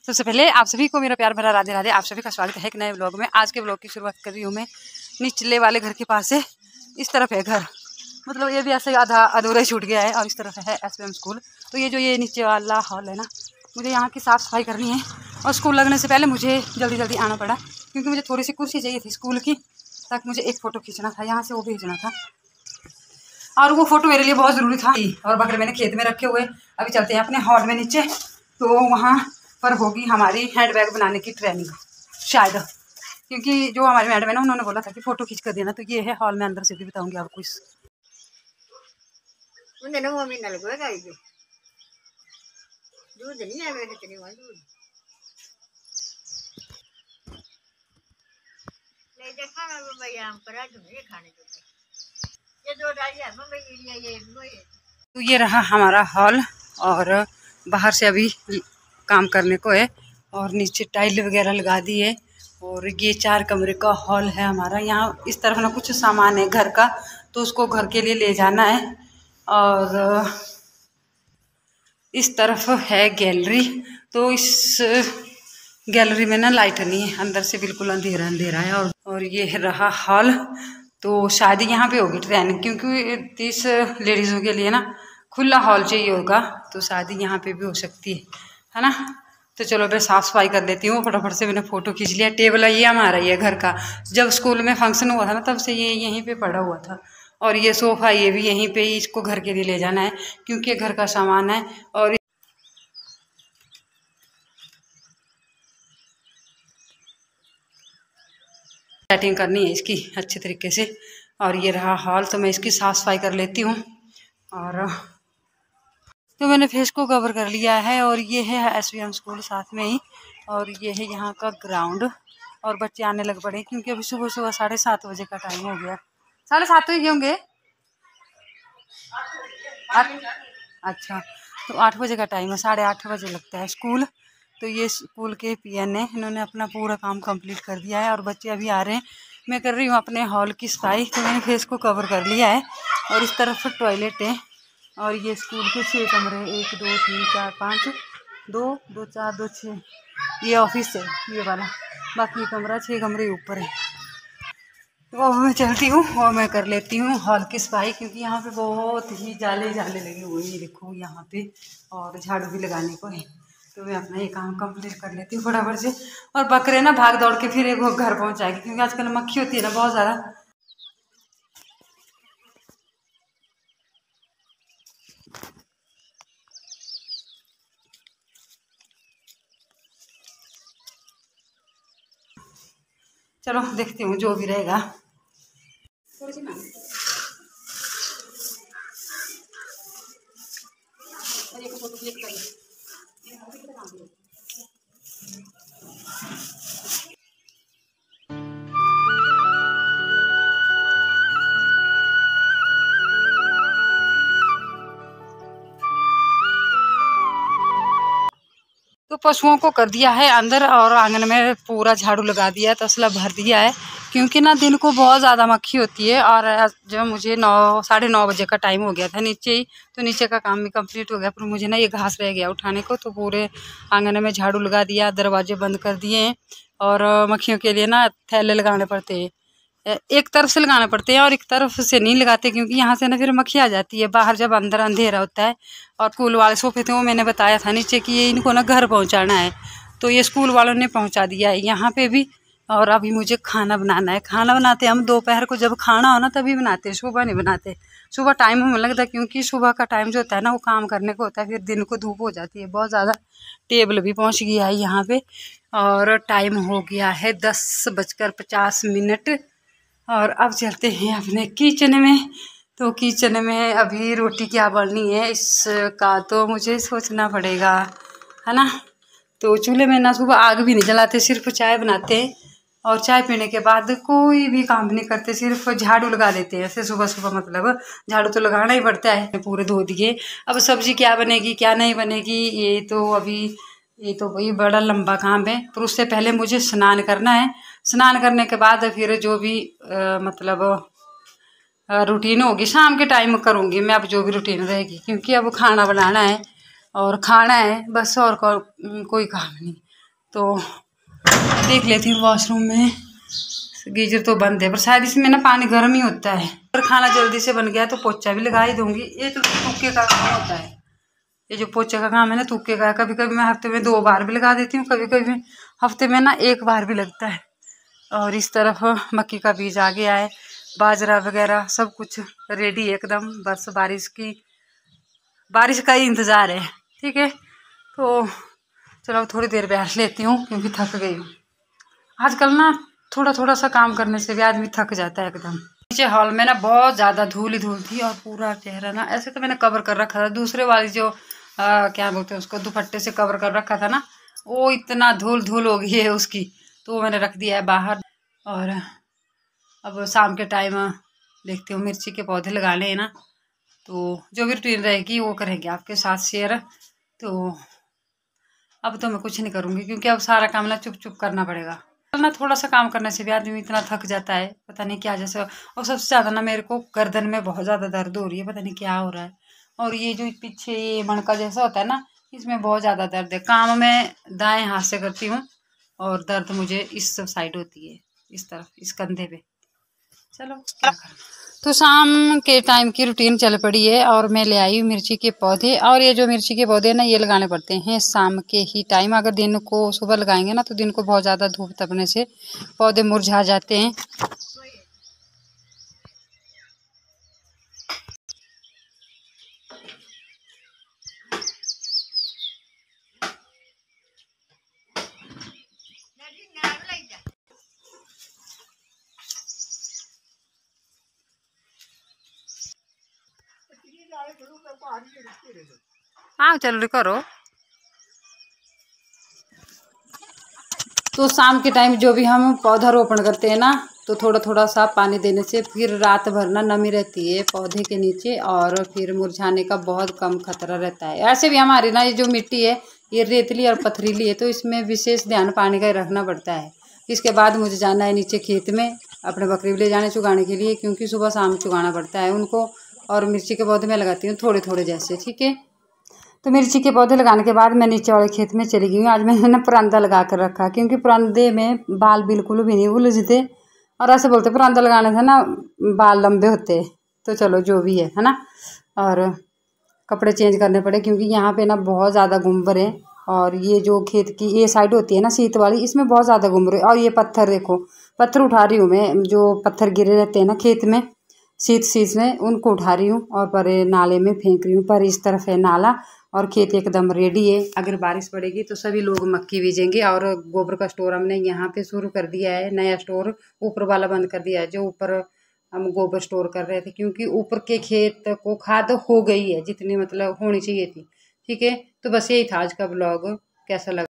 सबसे पहले आप सभी को मेरा प्यार भरा राधे राधे। आप सभी का स्वागत है एक नए ब्लॉग में। आज के ब्लॉग की शुरुआत कर रही हूँ मैं निचले वाले घर के पास से। इस तरफ है घर, मतलब ये भी ऐसे आधा अधूरा छूट गया है, और इस तरफ है SVM स्कूल। तो ये जो ये नीचे वाला हॉल है ना, मुझे यहाँ की साफ़ सफाई करनी है, और स्कूल लगने से पहले मुझे जल्दी जल्दी आना पड़ा, क्योंकि मुझे थोड़ी सी कुर्सी चाहिए थी स्कूल की, ताकि मुझे एक फ़ोटो खींचना था, यहाँ से वो भेजना था, और वो फ़ोटो मेरे लिए बहुत ज़रूरी था। और बकरे मैंने खेत में रखे हुए। अभी चलते हैं अपने हॉल में नीचे, तो वहाँ पर होगी हमारी हैंडबैग बनाने की ट्रेनिंग शायद, क्योंकि जो हमारे मैडम है ना, उन्होंने बोला था कि फ़ोटो खींच कर देना। तो ये है हॉल में, अंदर से भी बताऊँगी आपको। इस दूध नहीं है वैसे इतनी दूध नहीं देखा ना भैया, हम पर नहीं खाने को ये दो डालियां ये। तो ये रहा हमारा हॉल, और बाहर से अभी काम करने को है, और नीचे टाइल वगैरह लगा दी है, और ये 4 कमरे का हॉल है हमारा। यहाँ इस तरफ ना कुछ सामान है घर का, तो उसको घर के लिए ले जाना है। और इस तरफ है गैलरी, तो इस गैलरी में ना लाइट नहीं है, अंदर से बिल्कुल अंधेरा अंधेरा है। और ये रहा हॉल। तो शादी यहाँ पे होगी ट्रेनिंग, क्योंकि 30 लेडीज़ों के लिए ना खुला हॉल चाहिए होगा, तो शादी यहाँ पे भी हो सकती है ना। तो चलो मैं साफ़ सफाई कर लेती हूँ फटाफट से। मैंने फ़ोटो खींच लिया। टेबल है ये हमारा, ये घर का, जब स्कूल में फंक्शन हुआ था ना, तब से ये यहीं पे पड़ा हुआ था। और ये सोफ़ा ये भी यहीं पे ही, इसको घर के लिए ले जाना है, क्योंकि घर का सामान है। और सेटिंग करनी है इसकी अच्छे तरीके से। और ये रहा हॉल, तो मैं इसकी साफ़ सफाई कर लेती हूँ। और तो मैंने फेस को कवर कर लिया है, और ये है SVM स्कूल साथ में ही, और ये है यहाँ का ग्राउंड। और बच्चे आने लग पड़े, क्योंकि अभी सुबह सुबह 7:30 बजे का टाइम हो गया। 7:30 तो ही होंगे। अच्छा, तो 8 बजे का टाइम है, 8:30 बजे लगता है स्कूल। तो ये स्कूल के PN है, इन्होंने अपना पूरा काम कंप्लीट कर दिया है, और बच्चे अभी आ रहे हैं। मैं कर रही हूँ अपने हॉल की सफाई, तो मैंने फेस को कवर कर लिया है। और इस तरफ टॉयलेट है, और ये स्कूल के 6 कमरे, 1 2 3 4 5, 2 2 4 2 6, ये ऑफिस है ये वाला। बाकी कमरा 6 कमरे ऊपर है। तो अब मैं चलती हूँ और मैं कर लेती हूँ हॉल की सफाई, क्योंकि यहाँ पे बहुत ही जाले जाले लगे हुए हैं, ये देखो यहाँ पे, और झाड़ू भी लगाने को है। तो मैं अपना ये काम कंप्लीट कर लेती हूँ फटाफट से। और बकरे ना भाग दौड़ के फिर एक घर पहुँचाएगी, क्योंकि आजकल मक्खी होती है ना बहुत ज़्यादा। चलो देखती हूँ जो भी रहेगा। थोड़ी सी तो पशुओं को कर दिया है अंदर, और आंगन में पूरा झाड़ू लगा दिया है, तसला भर दिया है, क्योंकि ना दिन को बहुत ज़्यादा मक्खी होती है। और जब मुझे 9 साढ़े 9 बजे का टाइम हो गया था नीचे ही, तो नीचे का काम भी कंप्लीट हो गया, पर मुझे ना ये घास रह गया उठाने को, तो पूरे आंगन में झाड़ू लगा दिया, दरवाजे बंद कर दिए हैं। और मक्खियों के लिए ना थैले लगाने पड़ते हैं, एक तरफ से लगाने पड़ते हैं, और एक तरफ से नहीं लगाते, क्योंकि यहाँ से ना फिर मक्खी आ जाती है बाहर, जब अंदर अंधेरा होता है। और स्कूल वाले सोफे थे, वो मैंने बताया था नीचे कि ये इनको ना घर पहुँचाना है, तो ये स्कूल वालों ने पहुँचा दिया है यहाँ पे भी। और अभी मुझे खाना बनाना है। खाना बनाते हम दोपहर को, जब खाना हो ना तभी बनाते हैं, सुबह नहीं बनाते। सुबह टाइम हमें लगता है, क्योंकि सुबह का टाइम जो होता है ना, वो काम करने को होता है, फिर दिन को धूप हो जाती है बहुत ज़्यादा। टेबल भी पहुँच गया है यहाँ पे, और टाइम हो गया है 10:50। और अब चलते हैं अपने किचन में। तो किचन में अभी रोटी क्या बननी है इसका तो मुझे सोचना पड़ेगा, है ना। तो चूल्हे में ना सुबह आग भी नहीं जलाते, सिर्फ चाय बनाते हैं, और चाय पीने के बाद कोई भी काम नहीं करते, सिर्फ झाड़ू लगा देते हैं ऐसे सुबह सुबह। मतलब झाड़ू तो लगाना ही पड़ता है। पूरे धो दिए। अब सब्जी क्या बनेगी क्या नहीं बनेगी, ये तो वही बड़ा लंबा काम है। पर उससे पहले मुझे स्नान करना है। स्नान करने के बाद फिर जो भी मतलब रूटीन होगी शाम के टाइम करूँगी मैं, अब जो भी रूटीन रहेगी, क्योंकि अब खाना बनाना है और खाना है बस, और कोई काम नहीं। तो देख लेती हूँ वॉशरूम में। गीजर तो बंद है पर शायद इसमें ना पानी गर्म ही होता है। और खाना जल्दी से बन गया तो पोछा भी लगा ही दूंगी। ये तो तुक्के का काम होता है, ये जो पोछे का काम है ना तुक्के का। कभी कभी मैं हफ्ते में 2 बार भी लगा देती हूँ, कभी कभी हफ्ते में ना 1 बार भी लगता है। और इस तरफ मक्की का बीज आ गया है, बाजरा वगैरह सब कुछ रेडी है एकदम। बस बारिश का ही इंतज़ार है। ठीक है, तो चलो थोड़ी देर बैठ लेती हूँ क्योंकि थक गई हूँ। आजकल ना थोड़ा थोड़ा सा काम करने से भी आदमी थक जाता है एकदम। नीचे हॉल में ना बहुत ज़्यादा धूल ही धूल थी और पूरा चेहरा ना ऐसे तो मैंने कवर कर रखा था। दूसरे वाली जो क्या बोलते हैं उसको, दुपट्टे से कवर कर रखा था ना, वो इतना धूल धूल हो गई है उसकी, तो वो मैंने रख दिया है बाहर। और अब शाम के टाइम देखती हूँ, मिर्ची के पौधे लगाने हैं ना, तो जो भी रूटीन रहेगी वो करेंगे आपके साथ शेयर। तो अब तो मैं कुछ नहीं करूँगी क्योंकि अब सारा काम ना चुप चुप करना पड़ेगा ना। थोड़ा सा काम करने से भी आदमी इतना थक जाता है, पता नहीं क्या जैसे। और सबसे ज़्यादा ना मेरे को गर्दन में बहुत ज़्यादा दर्द हो रही है, पता नहीं क्या हो रहा है। और ये जो पीछे ये मणका जैसा होता है ना, इसमें बहुत ज़्यादा दर्द है। काम मैं दाएं हाथ से करती हूँ और दर्द मुझे इस साइड होती है, इस तरफ, इस कंधे पे। चलो तो शाम के टाइम की रूटीन चल पड़ी है और मैं ले आई हूँ मिर्ची के पौधे। और ये जो मिर्ची के पौधे ना, ये लगाने पड़ते हैं शाम के ही टाइम। अगर दिन को सुबह लगाएंगे ना तो दिन को बहुत ज़्यादा धूप तपने से पौधे मुरझा जाते हैं। हाँ चलो करो। तो शाम के टाइम जो भी हम पौधा रोपण करते हैं ना, तो थोड़ा थोड़ा सा पानी देने से फिर रात भर ना नमी रहती है पौधे के नीचे और फिर मुरझाने का बहुत कम खतरा रहता है। ऐसे भी हमारी ना ये जो मिट्टी है ये रेतली और पथरीली है, तो इसमें विशेष ध्यान पानी का रखना पड़ता है। इसके बाद मुझे जाना है नीचे खेत में अपने बकरी ले जाने चुगाने के लिए, क्योंकि सुबह शाम चुगाना पड़ता है उनको। और मिर्ची के पौधे मैं लगाती हूँ थोड़े थोड़े जैसे। ठीक है, तो मिर्ची के पौधे लगाने के बाद मैं नीचे वाले खेत में चली गई हूँ। आज मैंने ना परांदा लगा कर रखा, क्योंकि परांदे में बाल बिल्कुल भी नहीं उलझते। और ऐसे बोलते परांदा लगाने से ना बाल लंबे होते। तो चलो जो भी है ना। और कपड़े चेंज करने पड़े क्योंकि यहाँ पे ना बहुत ज़्यादा गुम्बर है। और ये जो खेत की ये साइड होती है ना शीत वाली, इसमें बहुत ज़्यादा गुम्बर है। और ये पत्थर देखो, पत्थर उठा रही हूँ मैं, जो पत्थर गिरे रहते हैं ना खेत में शीत में, उनको उठा रही हूँ और पर नाले में फेंक रही हूँ। पर इस तरफ है नाला और खेत एकदम रेडी है। अगर बारिश पड़ेगी तो सभी लोग मक्की बीजेंगे। और गोबर का स्टोर हमने यहाँ पे शुरू कर दिया है, नया स्टोर। ऊपर वाला बंद कर दिया है, जो ऊपर हम गोबर स्टोर कर रहे थे, क्योंकि ऊपर के खेत को खाद हो गई है जितनी मतलब होनी चाहिए थी। ठीक है, तो बस यही था आज का ब्लॉग। कैसा लगा?